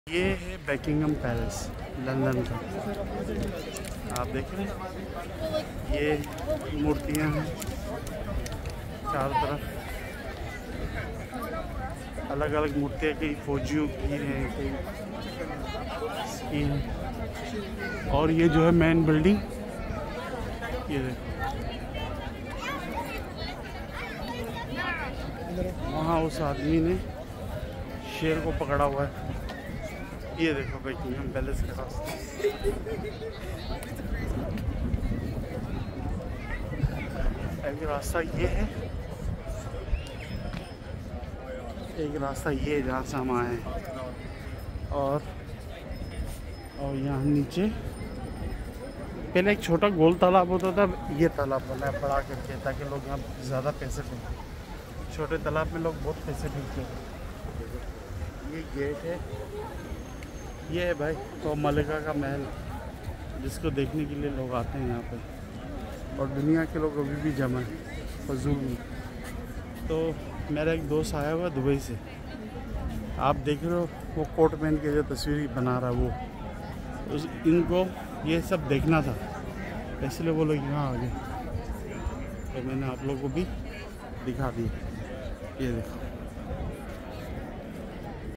ये है Buckingham palace London का। आप देख रहे हैं ये मूर्तियां हैं चारों तरफ, अलग अलग मूर्तियां, कई फौजियों की हैं, कई की हैं। और ये जो है मेन बिल्डिंग, ये देखो वहाँ उस आदमी ने शेर को पकड़ा हुआ है। ये देखो बकिंगम पैलेस के रास्ते, एक रास्ता ये है, एक रास्ता ये है जहाँ से हम आए हैं। और यहाँ नीचे पहले एक छोटा गोल तालाब होता था, ये तालाब बना है बड़ा करके ताकि लोग यहाँ ज़्यादा पैसे फेंकें। छोटे तालाब में लोग बहुत पैसे फेंकते हैं। ये गेट है, ये है भाई तो मलिका का महल, जिसको देखने के लिए लोग आते हैं यहाँ पे। और दुनिया के लोग अभी भी जमा है फजूल में। तो मेरा एक दोस्त आया हुआ दुबई से, आप देख रहे हो वो कोट पहन के जो तस्वीर बना रहा है वो, इनको ये सब देखना था, इसलिए वो लोग यहाँ आ गए। तो मैंने आप लोगों को भी दिखा दिया। ये देखो।